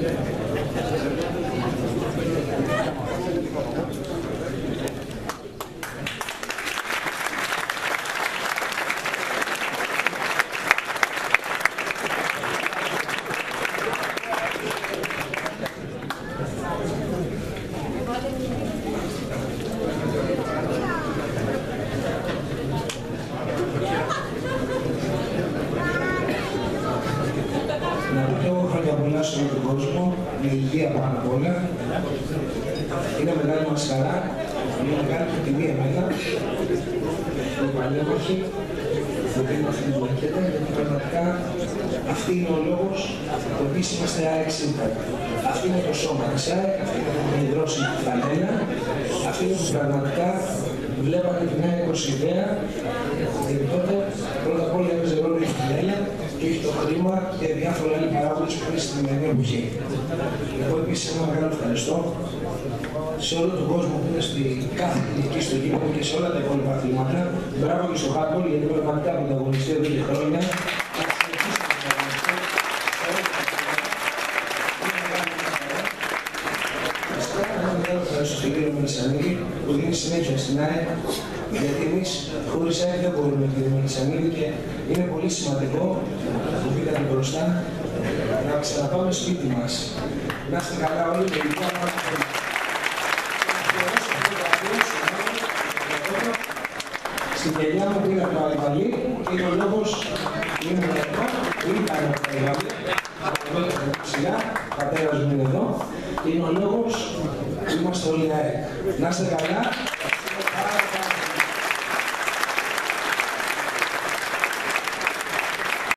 Σε όλο τον κόσμο, με υγεία πάνω απ' όλα. Είναι μεγάλη μας χαρά, είναι μεγάλη τιμή εμένα, οι παλέμαχοι, που δίνουν αυτή την πλακέτα, γιατί πραγματικά αυτή είναι ο λόγος που εμείς είμαστε ΑΕΚ σήμερα. Αυτή είναι το σώμα της ΑΕΚ, αυτή είναι που έχει δρώσει τη φανέλα, αυτή είναι που πραγματικά βλέπανε τη νέα 20 ιδέα, γιατί τότε πρώτα απ' όλα έπαιζε ρόλο η φανέλα και όχι το χρήμα και διάφορα άλλοι παράγοντες που είναι στη σημερινή εποχή. Εγώ επίσης ένα μεγάλο ευχαριστώ σε όλο τον κόσμο που είναι στη κάθε κλινική στο γήπεδο και σε όλα τα υπόλοιπα αθλήματα. Μπράβο και στο handball, γιατί πραγματικά πρωταγωνιστεί εδώ και χρόνια. Στον κύριο Μελισσανίδη που δίνει συνέχεια στην ΑΕΚ, γιατί εμείς χωρίς ΑΕΚ δεν μπορούμε, κύριε Μελισσανίδη, και είναι πολύ σημαντικό που πήγατε μπροστά να ξαναπάμε σπίτι μας. Να είστε καλά όλοι και ειδικά μας όλοι. Στην κελιά μου πήγα το Αλβαλί και είναι ο λόγος που είναι εδώ, που ήταν από το Αλβαλί, από εδώ ψηλά, ο πατέρας μου είναι εδώ, και είναι ο λόγος που είμαστε όλοι ΑΕΚ. Να είστε καλά.